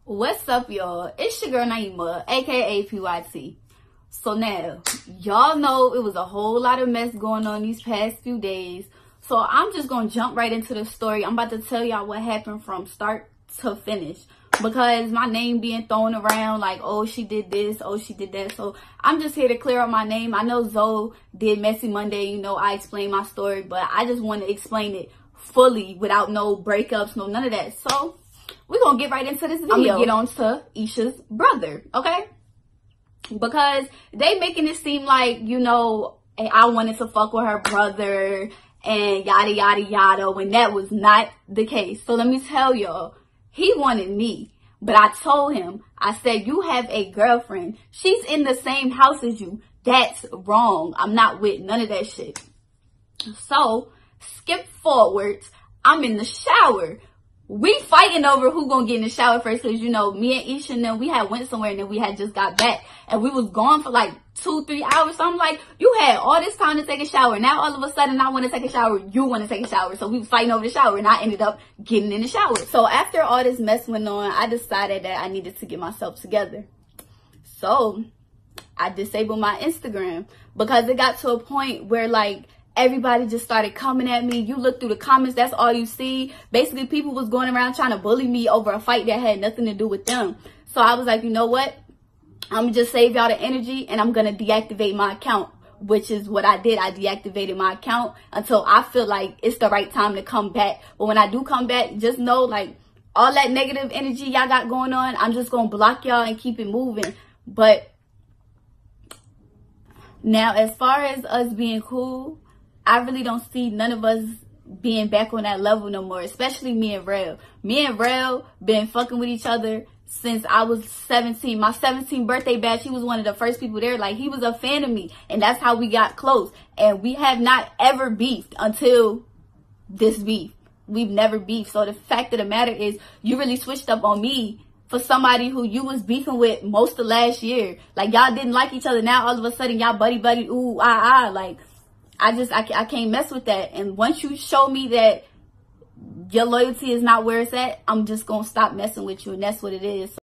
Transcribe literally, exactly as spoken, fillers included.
What's up, y'all? It's your girl Nyema, aka P Y T. So now, y'all know it was a whole lot of mess going on these past few days. So I'm just gonna jump right into the story. I'm about to tell y'all what happened from start to finish, because my name being thrown around like, oh, she did this, oh, she did that. So I'm just here to clear up my name. I know Zoe did Messy Monday, you know, I explained my story, but I just want to explain it fully without no breakups, no none of that. So we're gonna get right into this video. I'm gonna get on to Isha's brother, okay? Because they making it seem like, you know, I wanted to fuck with her brother and yada yada yada, when that was not the case. So let me tell y'all, he wanted me, but I told him, I said, you have a girlfriend, she's in the same house as you. That's wrong. I'm not with none of that shit. So skip forwards, I'm in the shower. We fighting over who gonna get in the shower first, because, you know, me and Isha and then we had went somewhere and then we had just got back and we was gone for like two, three hours. So I'm like, you had all this time to take a shower. Now all of a sudden I want to take a shower. You want to take a shower. So we was fighting over the shower and I ended up getting in the shower. So after all this mess went on, I decided that I needed to get myself together. So I disabled my Instagram because it got to a point where like, everybody just started coming at me. You look through the comments, that's all you see. Basically, people was going around trying to bully me over a fight that had nothing to do with them. So I was like, you know what? I'm going to just save y'all the energy and I'm going to deactivate my account, which is what I did. I deactivated my account until I feel like it's the right time to come back. But when I do come back, just know, like, all that negative energy y'all got going on, I'm just going to block y'all and keep it moving. But now, as far as us being cool, I really don't see none of us being back on that level no more, especially me and Rell. Me and Rell been fucking with each other since I was seventeen. My seventeenth birthday bash, he was one of the first people there. Like, he was a fan of me, and that's how we got close. And we have not ever beefed until this beef. We've never beefed. So the fact of the matter is, you really switched up on me for somebody who you was beefing with most of last year. Like, y'all didn't like each other. Now all of a sudden y'all buddy buddy, ooh, ah, ah. Like, I just, I, I can't mess with that. And once you show me that your loyalty is not where it's at, I'm just going to stop messing with you. And that's what it is.